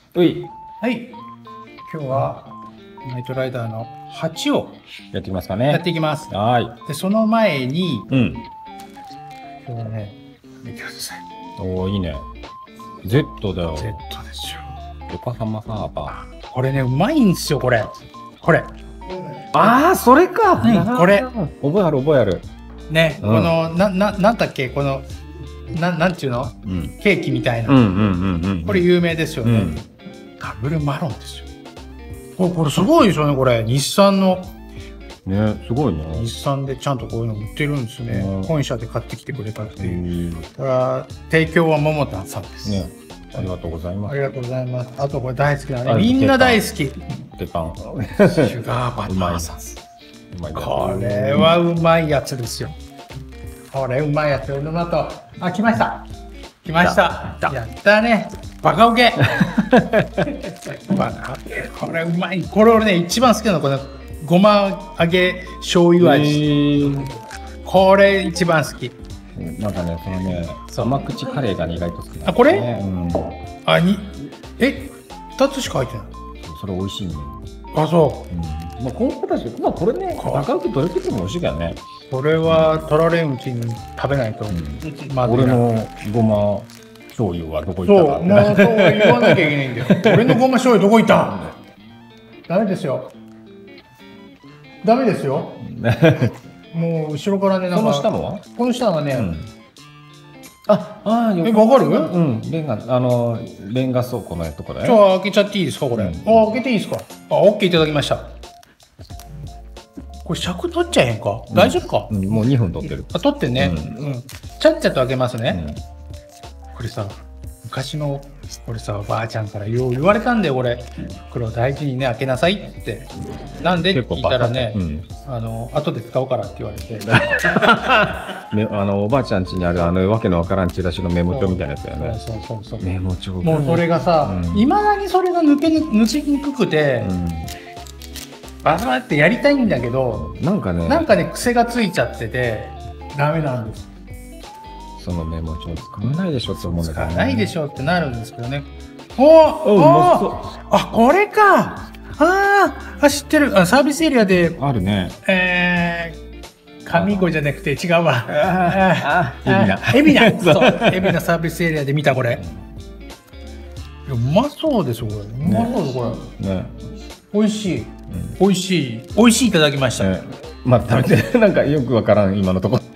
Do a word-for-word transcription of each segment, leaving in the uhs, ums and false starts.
うい。 はい。今日はナイトライダーのはちをやっていきますかね。 やっていきます。 はい。 で、その前に、 うん。 今日はね、見てください。 おー、いいね。Z だよ。 Z ですよ。 横浜ハーバー。これね、うまいんですよ、これ。これ。 ああ、それか。 うん、これ。 覚えある、覚えある。 ね、うん、この、な、な、なんだっけ、この、な、なんていうの、うん、ケーキみたいな。これ有名ですよね。うん、ダブルマロンですよ。これ、これすごいですよね、これ。日産の。 ね、すごいね。 日産でちゃんとこういうの売ってるんですね。うん、本社で買ってきてくれたっていう。これは、提供は桃田さんです。ね。 ありがとうございます。 ありがとうございます。あとこれ大好きなね。みんな大好き。 鉄板。 シュガーバターサス。これはうまいやつですよ。これうまいやつ。の後、あ、来ました。来ました。やったね。バカウケ。バカウケ。これうまい。これ俺ね、一番好きなのこのごま揚げ醤油味。これ一番好き。 なんかね、そのね、甘口カレーが意外と好き。 あ、これ？あ、に、え、二つしか入ってない。 それ美味しいね。 あ、そう。 まあ、この子たち、まあ、これね、バカウケどれ食っても美味しいけどね。 これは取られんうちに食べないと。 俺のごま醤油はどこ行ったか。 そう、もうそう言わなきゃいけないんだよ。俺のごま醤油どこ行った？ダメですよ。ダメですよ。もう後ろからね、なんか。 この下も？ この下はね。 あ、あ、 え、わかる？ うん、レンガ、あの、レンガ倉庫のとこだよ。 じゃあ開けちゃっていいですか、これ。あ、開けていいですか。あ、オッケーいただきました。これ尺取っちゃえへんか。大丈夫か。 もうにふん取ってる。 あ、取ってね。うん。ちゃっちゃと開けますね。これさ、昔の、これさ、おばあちゃんからよう言われたんだよ、これ。これを大事にね、開けなさいって。なんでって聞いたらね、あの、後で使おうからって言われて。 あの、おばあちゃん家にある、あの、わけのわからんチラシのメモ帳みたいなやつだよね。 そうそうそう。 メモ帳。 もうそれがさ、いまだにそれが抜け、抜けにくくて、バサってやりたいんだけど、なんかね、なんかね、癖がついちゃってて、ダメなんです。 そのメモ帳使わないでしょって思うんだけど、 使わないでしょってなるんですけどね。おお、あ、これか。ああ、知ってる。あ、サービスエリアで。 あるね。 えー、上五じゃなくて違うわ。ああ、エビナ。エビナ。そう。エビナサービスエリアで見たこれ。うまそうですよ、これ。うまそうです、これ。ね。美味しい。美味しい。美味しいいただきました。 まあ、食べて、なんかよくわからん、今のところ。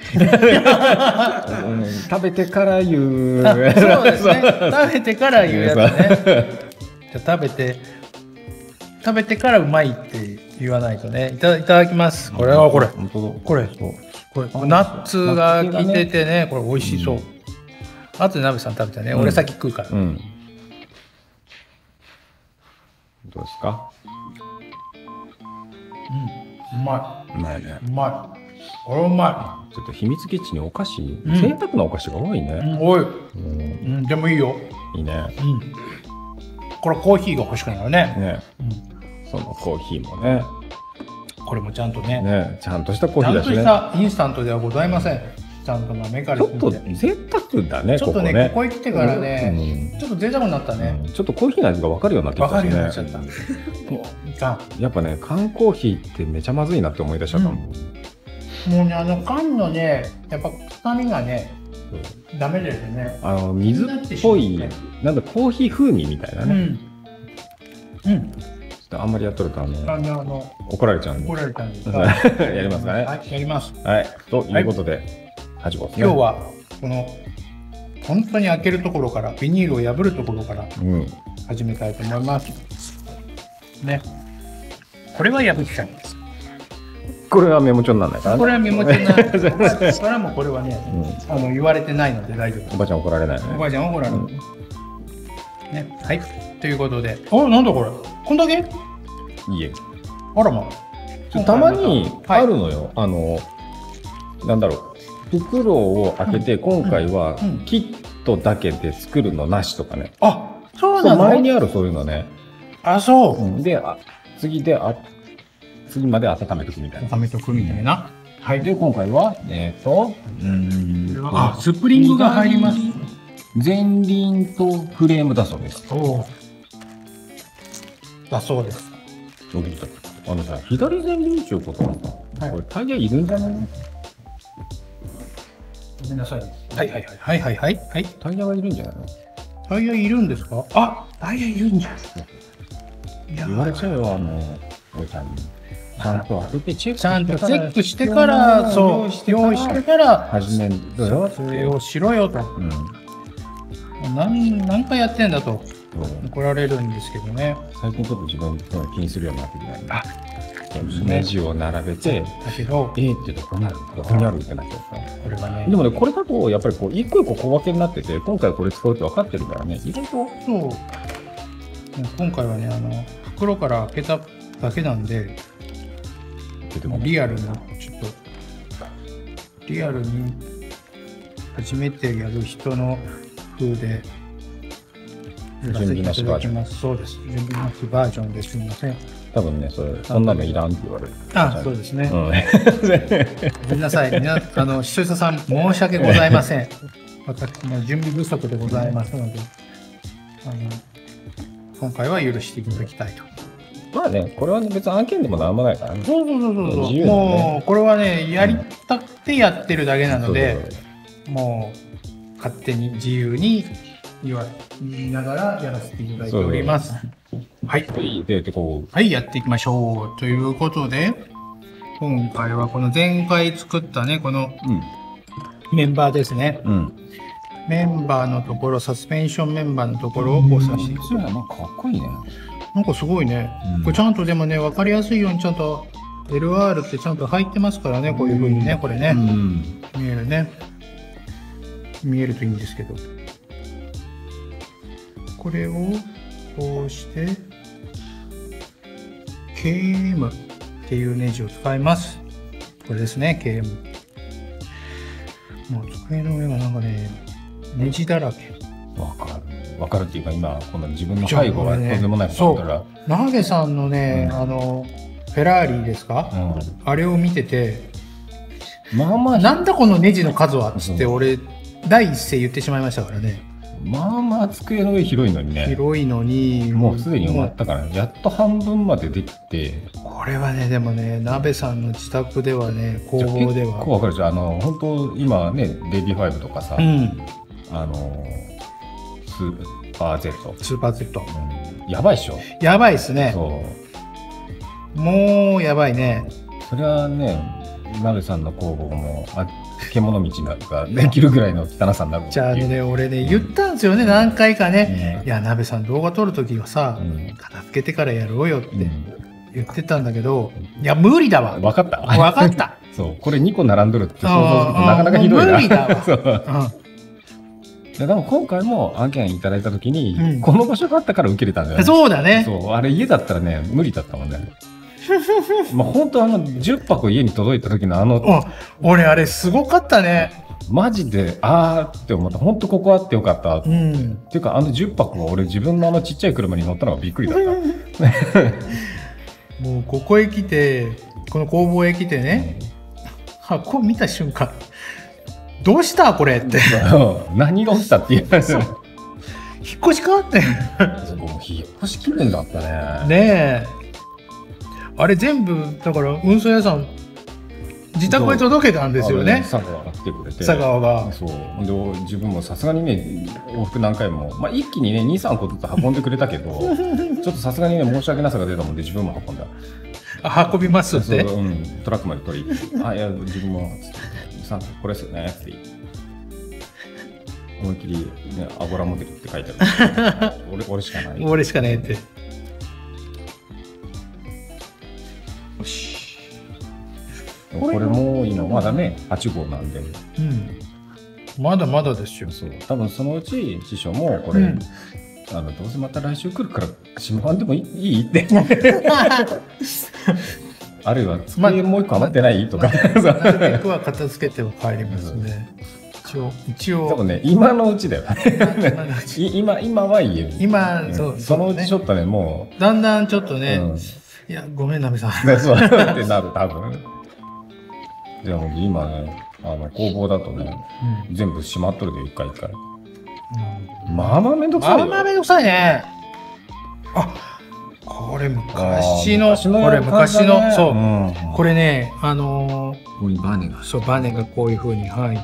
食べてから言う。 そうですね。食べてから言うやつね。じゃ食べて、食べてからうまいって言わないとね。いただきます。これはこれ。これ。これ、ナッツが効いててね、これ美味しそう。あとで鍋さん食べたね。俺先食うから。どうですか？ うん、うまい。うまいね。 うまい。これうまい。ちょっと秘密基地にお菓子、贅沢なお菓子が多いね。 多い。うん、でもいいよ。 いいね。 うん。これコーヒーが欲しくなるね。 ね。そのコーヒーもね。 これもちゃんとね。 ね、ちゃんとしたコーヒーだしね。 ちゃんとしたインスタントではございません。ちゃんと豆から。 ちょっと贅沢だね。 ちょっとね、ここへ来てからね、ちょっと贅沢になったね。 ちょっとコーヒーの味が分かるようになってきたしね。 分かるようになっちゃった。 やっぱね、缶コーヒーってめちゃまずいなって思い出しちゃったもん。 もうね、あの缶のね、やっぱ臭みがね、ダメですよね。 あの水っぽい、なんだコーヒー風味みたいなね。うん。あんまりやっとるとあの怒られちゃうんで。 怒られちゃうんで。 やりますかね。 はい、やります。 はい。ということで、はちごですね。 今日はこの本当に開けるところからビニールを破るところから始めたいと思います。ね。これは破っちゃうんです。 これはメモ帳にならないからね。 これはメモ帳にならない。それはもうこれはね、あの言われてないので大丈夫。 おばちゃん怒られないね。 おばあちゃん怒られない。ね、はい。ということで、あ、なんだこれ。こんだけ？ いいえ。 あらま。 たまにあるのよ。あのなんだろう。袋を開けて今回はキットだけで作るのなしとかね。 あ、そうなの？ 前にあるそういうのね。 あ、そう。 で、次であ。次まで温めとくみたいな。 温めとくみたいな。 はい。で、今回は、えっと、 うん。あ、スプリングが入ります。 前輪とフレームだそうです。 おだそうです。 あのさ、左前輪中こと、はい、これタイヤいるんじゃない？ ごめんなさい。はいはいはいはいはいはい。 タイヤはいるんじゃないの？ タイヤいるんですか？あ、タイヤいるんじゃない。 言われちゃうよ、あの、おいちゃんに。ちゃんと当ててチェックしてちゃんとチェックしてから、そう、用意してから、 始めるよ。 それをしろよと。うん、何, 何回やってんだと怒られるんですけどね。 最近ちょっと自分気にするようになってきたんで。あ、ネジを並べて、だけど、えーって言うとこうなる、ここにあるってなっちゃうから。これはね。でもね、これだとやっぱりこう一個一個小分けになってて、今回これ使うって分かってるからね、意外と。 そう。今回はね、あの袋から開けただけなんで、リアルな、ちょっと、リアルに初めてやる人の風で、 準備なしバージョン。 そうです。準備なしバージョンですみません。 多分ね、それ、そんなのいらんって言われる。 あ、そうですね。うん、ごめんなさい。みな、あの、視聴者さん、申し訳ございません。私も準備不足でございますので、あの、今回は許していただきたいと。 まあね、これは、ね、別に案件でもなんもないからね。 そうそうそうそう。ね、もう、これはね、やりたくてやってるだけなので、うん、もう、勝手に自由に言わ言いながらやらせていただいております。はい。 で、でこうはい、やっていきましょう。ということで、今回はこの前回作ったね、このメンバーですね。うん、メンバーのところ、サスペンションメンバーのところをこうさせていく。 そうやな、かっこいいね。 なんかすごいね、うん、これちゃんとでもね、分かりやすいようにちゃんと エルアール ってちゃんと入ってますからね、こういう風にね、これね、うん、見えるね。見えるといいんですけど。これをこうして、ケーエム っていうネジを使います。これですね、ケーエム。もう机の上がなんかね、ネジだらけ。 わかる。わかるっていうか、今この自分の背後がとんでもないことだから、ね、 そうナベさんのね、うん、あのフェラーリですか、うん、あれを見てて、まあまあなんだこのネジの数はっつって俺、うん、第一声言ってしまいましたからね。 まあまあ机の上広いのにね、 広いのにもうすでに終わったから、やっと半分までできて、 これはね、でもね、ナベさんの自宅ではね、工房では結構わかるでしょ。あの本当今ね、ベビーファイブとかさ、うん、あのスーパー Z。 スーパー Z。 うん、やばいっしょ。 やばいっすね。そう。もうやばいね。 それはね、ナベさんの工房もあ獣道ができるぐらいの汚さになる。 じゃあね、俺ね、言ったんですよね、何回かね。うん、いや、ナベさん動画撮るときはさ、うん、片付けてからやろうよって言ってたんだけど、うん、いや、無理だわ。 分かった。 分かった。 そう、これにこ並んどるって想像するとなかなかひどいな。 無理だわ。 でも今回も案件いただいたときに、うん、この場所があったから受けれたんだよね。 そうだね。 そう、あれ家だったらね、無理だったもんね。まあ本当あのじゅっぱこ家に届いた時のあの、 俺あれすごかったね。 マジであーって思った。本当ここあってよかったって、うん、っていうかあのじゅっぱこは俺自分のあのちっちゃい車に乗ったのがびっくりだった。 もうここへ来て、この工房へ来てね、うん、箱見た瞬間、どうしたこれって。 何が起きたっていう話。引っ越しかって。 もう引っ越し記念だったね。 ねえ。あれ全部だから運送屋さん自宅へ届けたんですよね。 佐川が来てくれて。 佐川が。 そう。で自分もさすがにね、往復何回も、まあ一気にねに、さんこずつ運んでくれたけど、ちょっとさすがにね申し訳なさが出たもんで自分も運んだ。 あ、運びますって。 そう、うん、トラックまで取り。あ、いや自分もさんこれですよねって言って。思いっきりね、アゴラモデルって書いてある。俺俺しかない。 俺しかないって。よし。 これも今まだねはち号なんで、うん、 まだまだですよ。 そう、多分そのうち師匠もこれ、うん、あのどうせまた来週来るからしまわんでもいいってあるいは机もう一個余ってない、ま、とか、 ま、なるべくは片付けては帰りますね。一応一応多分ね今のうちだよ今今は言える。 今、うん、そう、 そのうちちょっとねもうだんだんちょっとね、うん、いやごめんなべさんそうってなる多分。でも今ね、あの工房だとね、うん、全部閉まっとるで一回一回。うん、まあまあめんどくさいよ。 まあまあめんどくさいね。あ、ここれ昔の、これ昔の、そう、これね、あのー、 ここにバネが。 そう、バネがこういう風に入って、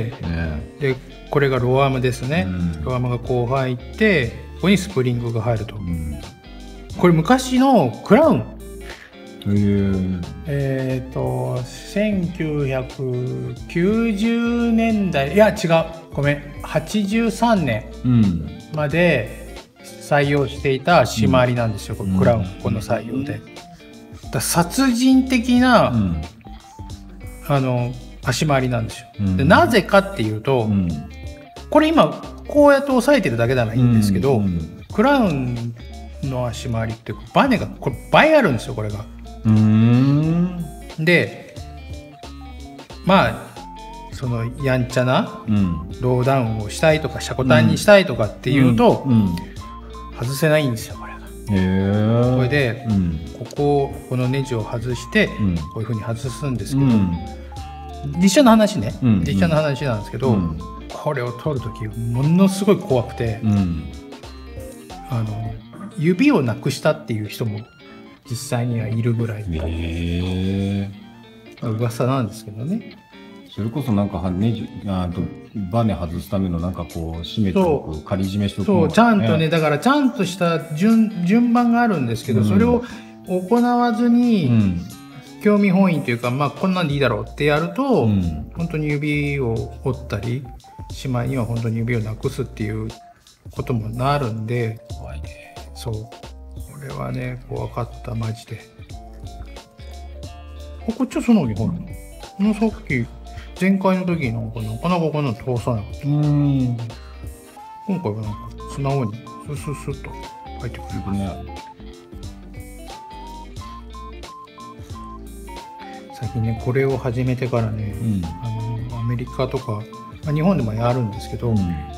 ね、 で、これがロアームですね。 うん、 ロアームがこう入って、ここにスプリングが入ると。 うん、 これ昔のクラウン。 へー、 えっと、せんきゅうひゃくきゅうじゅうねんだい、いや違う、ごめん、はちじゅうさんねんまで採用していた締まりなんですよ、うん、クラウン、この採用で。だ殺人的な、うん、あの、足回りなんですよ。うん、でなぜかっていうと、うん、これ今、こうやって押さえてるだけならいいんですけど、うん、クラウンの足回りって、バネが、これ倍あるんですよ、これが。うーんでまあそのやんちゃなローダウンをしたいとかシャコタンにしたいとかっていうと、うんうん、外せないんですよこれが。へー、これで、うん、こここのネジを外して、うん、こういう風に外すんですけど、うん、実写の話ね、うん、実写の話なんですけど、うん、これを取るときものすごい怖くて、うん、あの指をなくしたっていう人も実際にはいるぐらい、えー、噂なんですけどね。 それこそなんかネジあとバネ外すためのなんかこう締めておく仮締めしとく、ね、 そうちゃんとね、だからちゃんとした順順番があるんですけど、うん、それを行わずに、うん、興味本位というか、まあこんなんでいいだろうってやると、うん、本当に指を折ったりしまいには本当に指をなくすっていうこともなるんで、怖いね。そうこれはね怖かったマジで。こっちはそのにほらのさっき前回の時なんかなかなかこんなの通さなかった。うん、今回はなんか素直にスススッと入ってくるね。最近ねこれを始めてからね、うん、あのアメリカとか、まあ、日本でもやるんですけど、うん、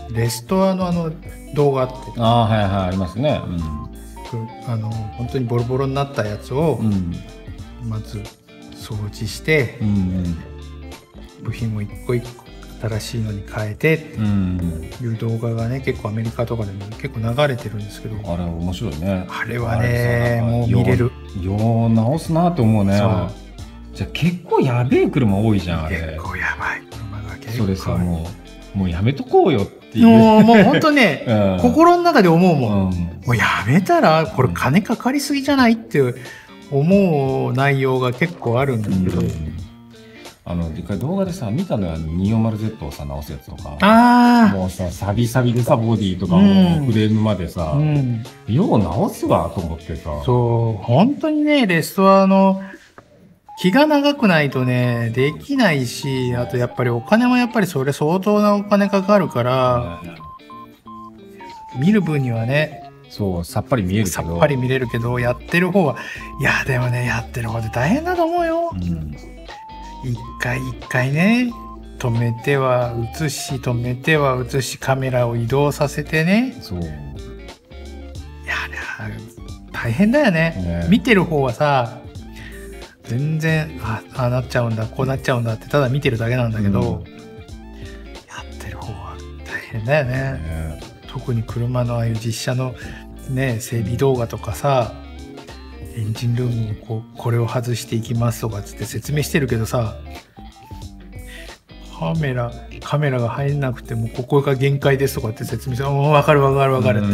レストアのあの動画ってああはいはいありますね。うん、 あの本当にボロボロになったやつを、うん、まず掃除して、うんうん、部品も一個一個新しいのに変えてっていう動画がね結構アメリカとかでも結構流れてるんですけど、 あれ面白いね。 あれはねもう見れる。 よう直すなと思うね。じゃあ結構やべえ車多いじゃんあれ。 結構やばい車が結構。 それさもうもうやめとこうよっていう。 もうもう本当ね、うん、心の中で思うもん、うん、もうやめたらこれ金かかりすぎじゃないって思う内容が結構あるんだけど、うん、 あの一回動画でさ見たのは にひゃくよんじゅうゼット をさ直すやつとか、あもうさサビサビでさボディとかもフレームまでさ、うん、よう直すわと思ってさ。 そう本当にねレストアの気が長くないとねできないし、あとやっぱりお金もやっぱりそれ相当なお金かかるから、うん、見る分にはねそうさっぱり見えるけどさっぱり見れるけどやってる方はいやでもねやってる方で大変だと思うよ。うん、一回一回ね止めては映し止めては映しカメラを移動させてね。そういや大変だよね。ね見てる方はさ全然 あ, あなっちゃうんだこうなっちゃうんだってただ見てるだけなんだけど、うん、やってる方は大変だよね。ね特に車のああいう実写の、ね、整備動画とかさエンジンルームをこうこれを外していきますとかつって説明してるけどさカメラカメラが入んなくてもここが限界ですとかって説明して分かる分かる分かる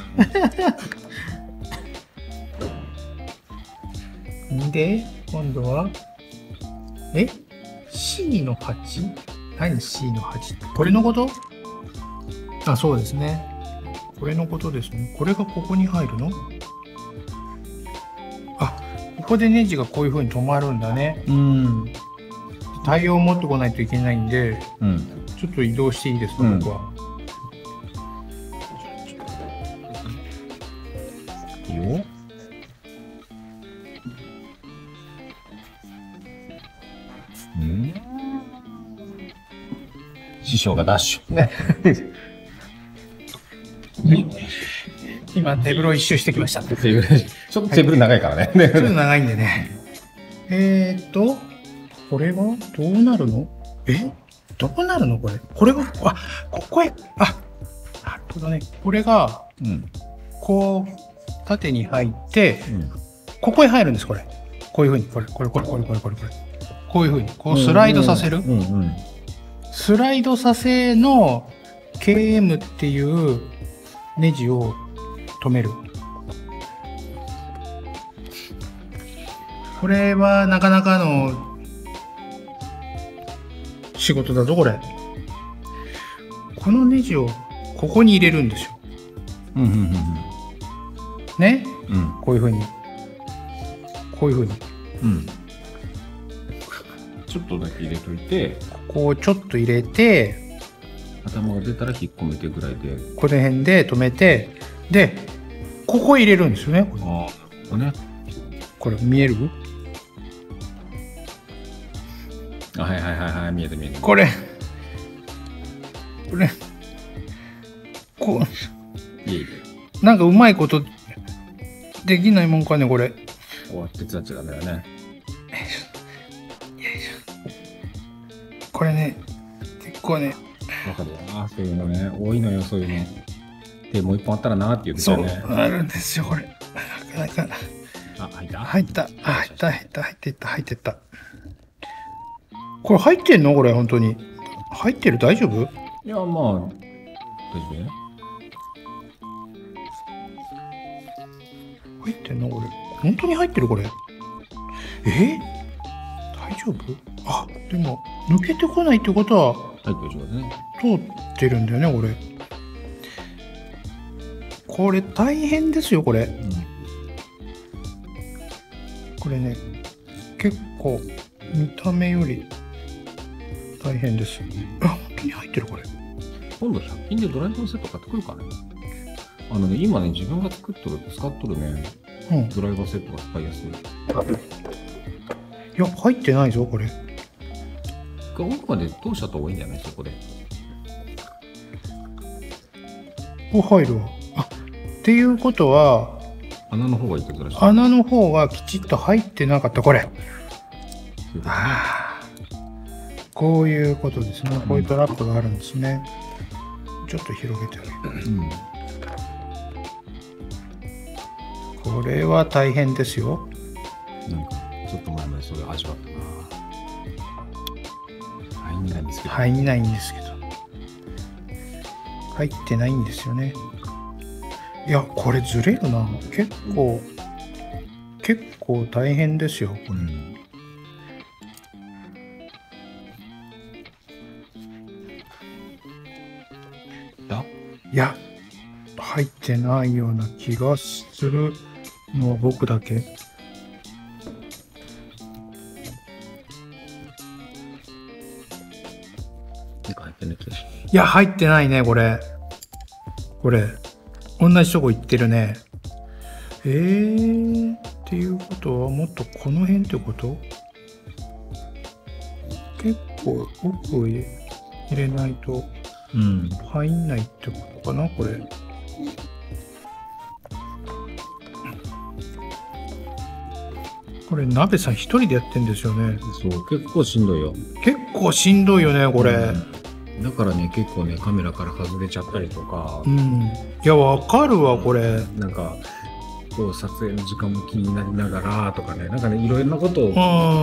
ってで今度はえ シー のはち？ 何 シー のはちってこれのこと？あ、そうですね。これのことですね。これがここに入るの？あ、ここでネジがこういう風に止まるんだね。うん。タイヤを持ってこないといけないんで、うん、ちょっと移動していいですか、うん、僕は。いいよ。うん。師匠がダッシュ。ね。今テーブルを一周してきました。ちょっとテーブル長いからね。 ちょっと長いんでね。えーっと、これはどうなるの？え？どうなるのこれ？これが、あ、ここへ、あ、なるほどね。これが、うん、こう、 縦に入って、うん、ここへ入るんです、これ。こういうふうに、これ、これ、これ、これ、これ、これ、これ。こういうふうに、こうスライドさせる。うんうんうん、スライドさせの ケーエム っていうネジを止める。これはなかなかの仕事だぞ、これ。このネジをここに入れるんですよ。うんうんうんうん、ね、うん、こういうふうに。こういうふうに。うん、 ちょっとだけ入れといて。 ここをちょっと入れて。 頭が出たら引っ込めてぐらいで。 この辺で止めて。で、ここ入れるんですよね。ああ、これね。これ見える？ あ、はいはいはいはい、見えて見えて。 これ。これ。こう。いえいえ。なんかうまいことできないもんかね、これ。 こう手伝っちゃダメだね。 これね、結構ね。 わかるよな、そういうのね。多いのよ、そういうの。で、もう一本あったらなって言ってたよね。 そう、あるんですよ、これ。なかなか。 あ、入った？ 入った。あ、入った、入った、入っていった、入っていった。これ入ってんの？これ、本当に。入ってる？大丈夫？ いや、まあ、大丈夫ね。 入ってんの？これ。本当に入ってる？これ。え？大丈夫？あ、でも、抜けてこないってことは、 入ってる状態ね。 通ってるんだよね、これ。これ大変ですよ、これ。うん、これね、結構、見た目より大変です。あ、本当に入ってる、これ。 今度ひゃく均でドライバーセット買ってくるかね。あのね、今ね、自分が作っとる、使っとるね、うん、ドライバーセットが使いやすい。 いや、入ってないぞ、これ。 奥まで通しちゃった方がいいんじゃない？そこで。 お、入るわ。あ、っていうことは、 穴の方がいいってことらしい。 穴の方がきちっと入ってなかった、これ。ああ、こういうことですね。こういうトラップがあるんですね。うん、ちょっと広げてあげる。うん、これは大変ですよ。 なんか、ちょっと前までそれ味わったな。入んないんですけど。 入んないんですけど。入ってないんですよね。いや、これずれるな。結構、結構大変ですよ、これ。うん、いや、入ってないような気がするのは僕だけ。いや、入ってないね、これ。これ。同じとこ行ってるね。えー、っていうことは、もっとこの辺ってこと？結構奥へ入れないと入んないってことかな、これ。これ、鍋さん一人でやってんですよね。 そう、結構しんどいよ。 結構しんどいよね、これ。うんだからね、結構ね、カメラから外れちゃったりとか。 うん。いや、わかるわ、これ。 なんか、こう、撮影の時間も気になりながらとかね、なんかね、いろいろなことを。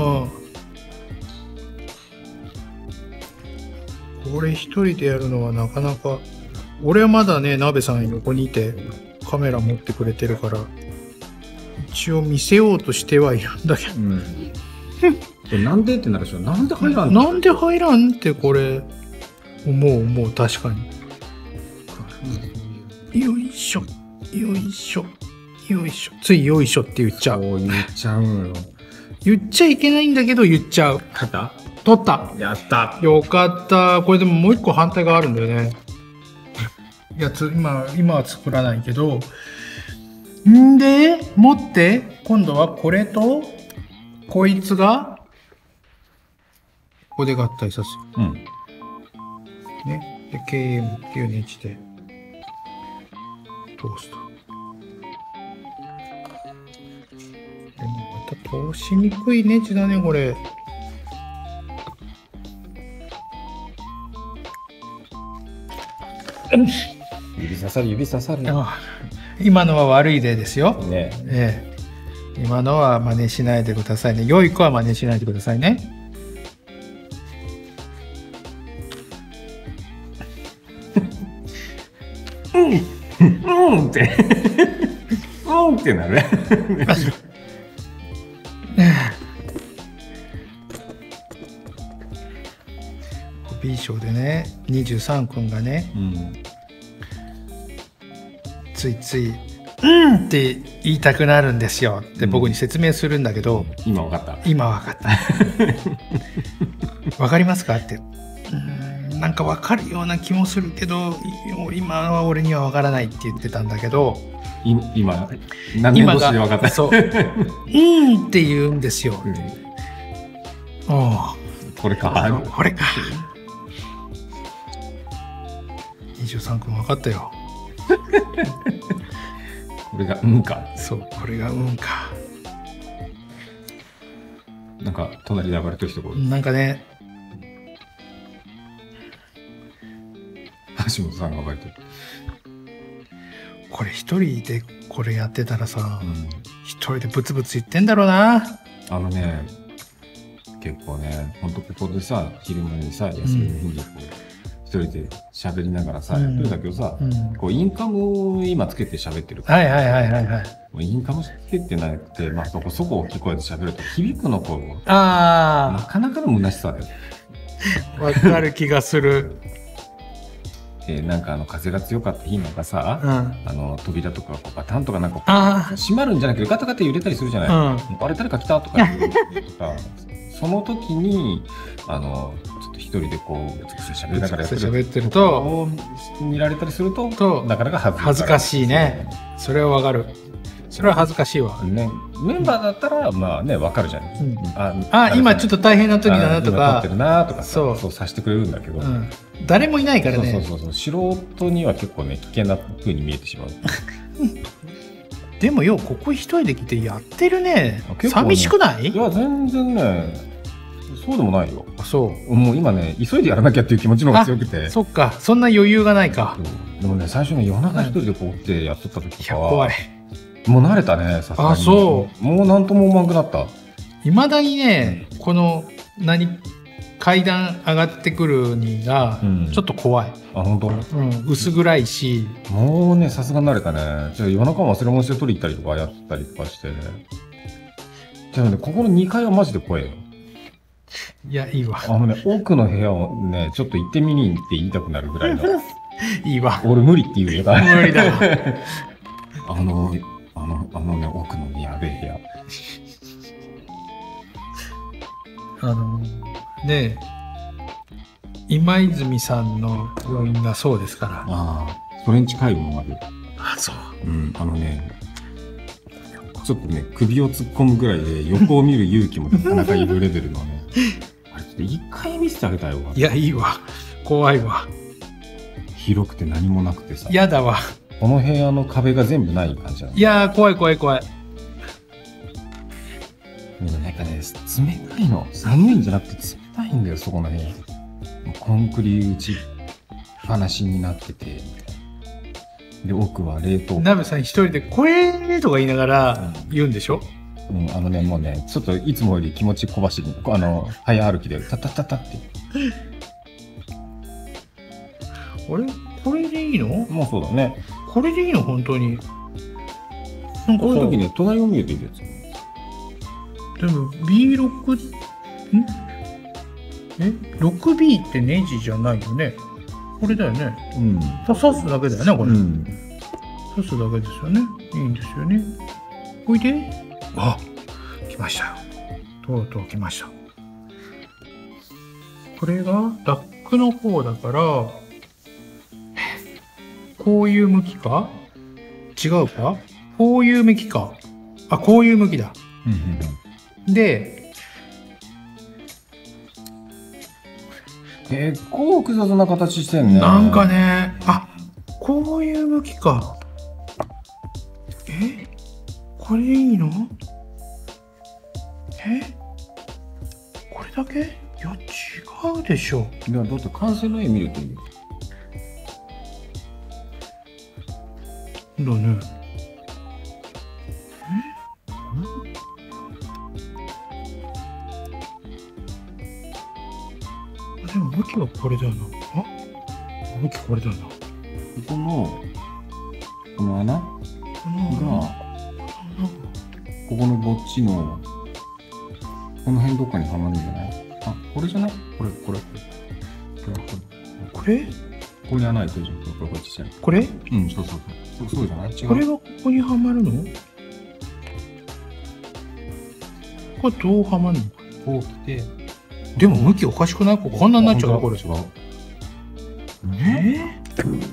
これ一人でやるのはなかなか。俺はまだね、鍋さん横にいて、カメラ持ってくれてるから、一応見せようとしてはいるんだけど。 うん、なんでってなるでしょ。なんで入らんなんで入らんってこれ。思う思う確かに、うん、よいしょよいしょよいしょついよいしょって言っちゃうそう言っちゃうのよ言っちゃいけないんだけど言っちゃう買った取ったやったよかったこれでももう一個反対があるんだよねいやつ今今は作らないけどんで持って今度はこれとこいつがここで合体させる、うんね、で ケーエム っていうネジで通すと。でもまた通しにくいネジだねこれ。 指刺さる指刺さる。 あ今のは悪い例ですよ。 ね。 ええ、今のは真似しないでくださいね。良い子は真似しないでくださいね。 うんうんってうんってなるね。 B 賞でね、にじゅうさんくんがね、 うん、 ついつい「うん」って言いたくなるんですよって僕に説明するんだけど、 うん、今わかった。 今わかった。わかりますかって。うん、なんかわかるような気もするけど、今は俺にはわからないって言ってたんだけど、 い今何年越しでわかった。 そう。うんって言うんですよ。うん、おこれか。 これか。にじゅうさんくん分かったよ。 これがうんか。 そう、これがうんか。 なんか隣で暴れてる人がなんかね、 橋本さんが暴れてる。 これ一人でこれやってたらさ、一、うん、人でブツブツ言ってんだろうな。 あのね、結構ね、ほんとここでさ、昼間にさ、休みの日にこう、うん、一人で喋りながらさ、やってるんだけどさ、うん、こうインカムを今つけて喋ってるから。 はいはいはいはいはい。 もうインカムつけてなくて、まあそこそこ大きい声で喋ると響くの声を。 ああ。 なかなかの虚しさで。 わかる気がする。 えー、なんかあの風が強かった日なんかさ、うん、あの扉とかこうバタンとかなんか閉まるんじゃなくてガタガタ揺れたりするじゃない。うん、あれ誰か来たとか言うとか、その時にあのちょっと一人でこう美しい喋りながらやってる喋ってると見られたりすると、 となかなか恥ずかしい。 恥ずかしいね。それはわかる。それは恥ずかしいわ。 ね、メンバーだったらまあねわかるじゃん。うん、 あ, あ今ちょっと大変な時だなとか、 撮ってるなとかそうそうさせてくれるんだけど、うん、 誰もいないからね。 そうそうそう素人には結構ね危険な風に見えてしまう。 でもよここ一人で来てやってるね。ね寂しくない？ いや全然ねそうでもないよ。 そうもう今ね急いでやらなきゃっていう気持ちの方が強くて。 そっかそんな余裕がないか。 でもね最初ね夜中一人でこう起きてやっとった時とかは怖い。 もう慣れたね、さすがに。あ、そう。もうなんとも思わなくなった。 いまだにね、うん、この何階段上がってくるにがちょっと怖い。うん、 あ、本当？ うん、薄暗いし。 もうね、さすがに慣れたね。じゃあ夜中も忘れ物して取り行ったりとかやったりとかして。じゃあね、ここのにかいはマジで怖いよ。 いや、いいわ。 あのね、奥の部屋をね、ちょっと行ってみにって言いたくなるぐらいの。 いいわ。 俺無理って言うよ。 無理だわ。 あの、あの、あのね、奥のね、やべえ部屋。 あの、ねえ、今泉さんの病院がそうですから。 ああ、それに近いものがある。 あ、そう。 うん、あのね、ちょっとね、首を突っ込むぐらいで横を見る勇気もなかなかいるレベルのね。あれ、ちょっと一回見せてあげたいわ。 いや、いいわ。怖いわ。 広くて何もなくてさ。 やだわ。 この部屋の壁が全部ない感じなの。 いやー、怖い怖い怖い。 でもなんかね、冷たいの。寒いんじゃなくて冷たいんだよ、そこの部屋。コンクリ打ちっぱなしになってて。で、奥は冷凍庫。 ナベさん一人で、これとか言いながら言うんでしょ？ うん、あのね、もうね、ちょっといつもより気持ち小走り、あの、早歩きで、タタタタって。 あれこれでいいの？ もうそうだね。 これでいいの本当に。 なんかこういう時ね、隣を見るといいやつ。 でも ビーろく、んえ ろくビー ってネジじゃないよね。これだよね。うん。刺すだけだよね、これ。うん、刺すだけですよね。いいんですよね。おいで。あ、来ましたよ。とうとう来ました。これがダックの方だから、こういう向きか？違うか？こういう向きか。あ、こういう向きだ。で、 結構複雑な形してんね。 なんかね、あ、こういう向きか。え？これでいいの？え？これだけ？いや、違うでしょ。 いや、だって完成の絵見るといいよ。 だね。 でも向きはこれだよな。あ、向きこれだよな。 ここの、この穴が、ここのぼっちの、この辺どっかにはまるんじゃない？あ、これじゃない？これ、これ。これ、 これここに穴開いてるじゃん。これ、こっちじゃん。 これうん、そうそうそう。そう、そうじゃない？違う。 これがここにはまるの？これどうはまるの？ こう来て。 でも向きおかしくない？こここんなになっちゃうのこれ。 違う。 え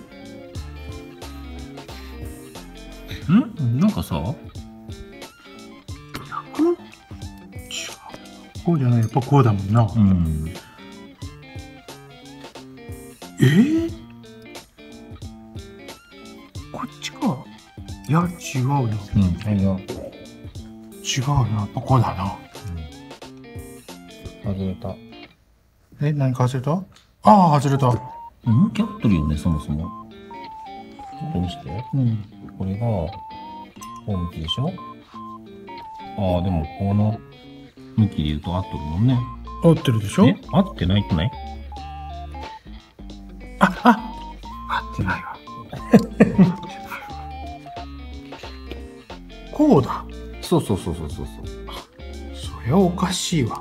ー、んなんかさ、 逆？違う。こうじゃない。やっぱこうだもんな。 うん。 えー、こっちか。いや、違うな。 うん、はいよ。 違うな。やっぱこうだな。 外れた。 え、何か外れた？ああ、外れた。 向き合ってるよね、そもそも。ちょっと見して。 うん。 これが、こう向きでしょ？ああ、でも、この向きで言うと合ってるもんね。 合ってるでしょ？ え、合ってないくない？ あ、あ、合ってないわ。こうだ。 そうそうそうそうそうそう。 そりゃおかしいわ。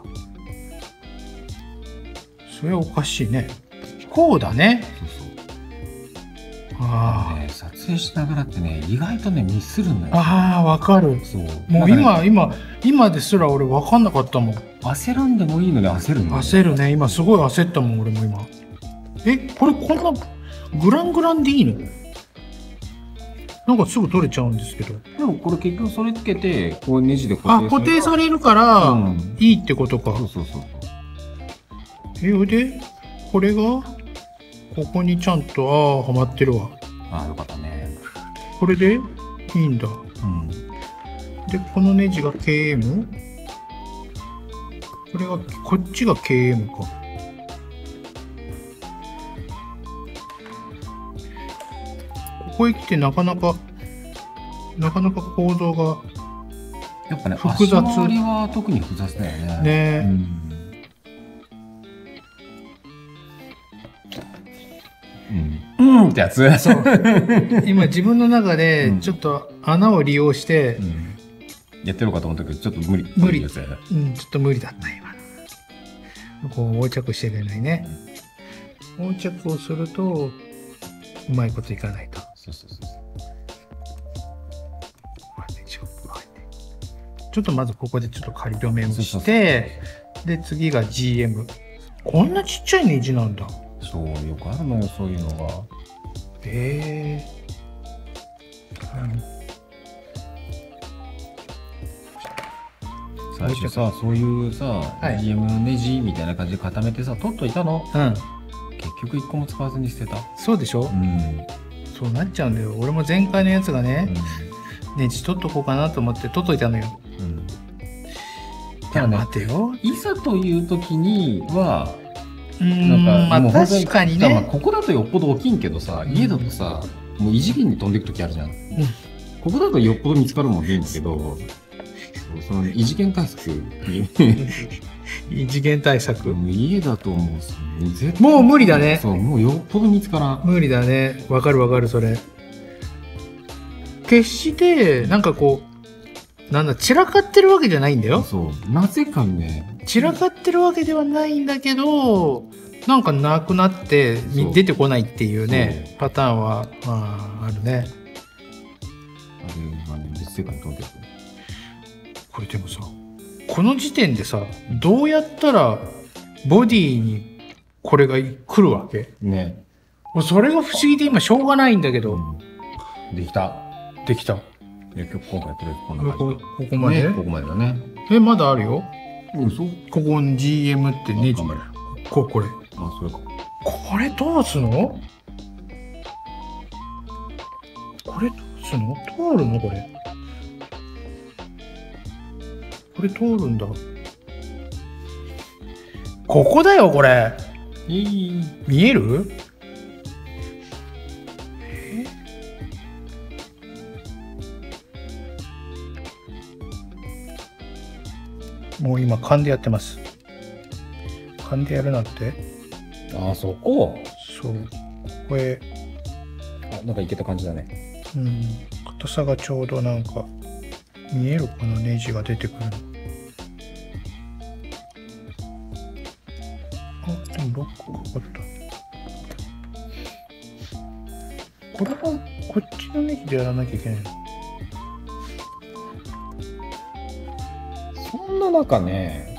そりゃおかしいね。こうだね。 そうそう。 あね、撮影しながらってね、意外とね、ミスるんだよ。 ああ、わかる。 そう。 もう今、今、今ですら俺わかんなかったもん。 焦らんでもいいのに焦るんだよ。 焦るね。今すごい焦ったもん、俺も今。え、これこんなグラングランでいいの？なんかすぐ取れちゃうんですけど。 でもこれ結局それつけて、こうネジで固あ、 定固定されるから、 うん、 いいってことか。 そうそうそう。 え、ほいで、これが、ここにちゃんと、ああ、はまってるわ。 ああ、よかったね。 これでいいんだ。 うん。 で、このネジが ケーエム？ これが、こっちが ケーエム か。ここへ来てなかなか、なかなか構造がやっぱね、 複雑。 足回りは特に複雑だよね。 ねえ。 うん。うん。うんってやつ。 そう。今自分の中でちょっと穴を利用して、 うん、やってるかと思ったけど、ちょっと無理。 無理。 ですよね。 うん、ちょっと無理だった、今の。こう、横着してるのにね。横着をすると、うまいこといかないと。 そうそうそう。 ちょっとまずここでちょっと仮止めをして、で、次が ジーエム。こんなちっちゃいネジなんだ。 そう、よくあるのよ、そういうのが。 へえ。 最初さ、そういうさ、はい、ジーエム のネジみたいな感じで固めてさ、取っといたの。うん。結局一個も使わずに捨てた。 そうでしょ？うん。そうなっちゃうんだよ。俺も前回のやつがね、うん、ネジ取っとこうかなと思って取っといたのよ。うん。いや、待てよ。 いざという時には、 うん、なんかまあ確かにね。 まあここだとよっぽど大きいんけどさ、家だとさ、もう異次元に飛んでいく時あるじゃん。うん、ここだとよっぽど見つかるもんでいいんだけど、その異次元対策異次元対策家だともう絶対もう無理だね。 そう、もうよっぽど見つからん。 無理だね。わかるわかる、それ。決してなんかこうなんだ散らかってるわけじゃないんだよ。 そうなぜかね散らかってるわけではないんだけど、なんかなくなって出てこないっていうねパターンはまああるね。 あれがね別世界に飛んでる。 これでもさ、この時点でさ、どうやったらボディにこれが来るわけね。それが不思議で今しょうがないんだけど。 うん、できた。 できた。 いや、今回とりあえずこんな感じ。 こここまで、 ね、ここまでだね。 え、まだあるよ。 うん、そう。 ここに ジーエム ってネジ。ここれ。 あ、それか。 これどうすの？これどうすの？通るのこれ。これ通るんだ。ここだよ、これ。 いい。 見える？え？もう今、勘でやってます。勘でやるなんて。 ああ、そこ。 そう。これ、 あ、なんかいけた感じだね。 うん。硬さがちょうどなんか、見えるかな、ネジが出てくるの。あ、でもロックかかった。これは、こっちのネジでやらなきゃいけないの。 そんな中ね、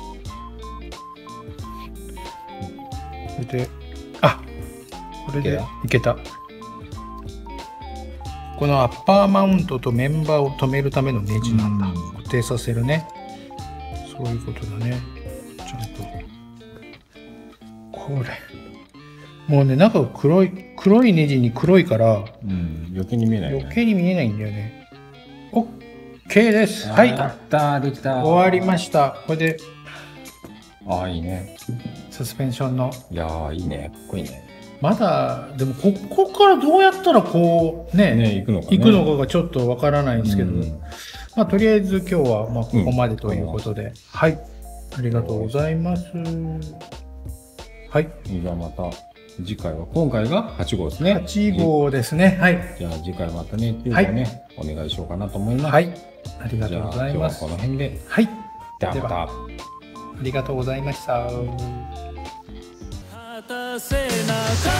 これで、あ、これでいけた。このアッパーマウントとメンバーを止めるためのネジなんだ。固定させるね。そういうことだね。ちゃんと。これ。もうね、中が黒い、黒いネジに黒いから、 うん、余計に見えない、ね。 余計に見えないんだよね。OK です。はい。 やったー、できたー。 終わりました。これで、 ああ、いいね。 サスペンションの。 いやー、いいね。かっこいいね。 まだ、でも、ここからどうやったらこう、ね、 ね、行くのかね。 行くのかがちょっとわからないんですけど、 うん、 まあ、とりあえず今日は、まあ、ここまでということで、うん、はい。ありがとうございます。はい。 じゃあまた、次回は、今回がはち号ですね。 はち号ですね。はい。 じゃあ次回またね、きゅう号ね、はい、お願いしようかなと思います。 はい。ありがとうございます。 じゃあ今日はこの辺で。 はい。 ではまた。 ありがとうございました。 果たせなかった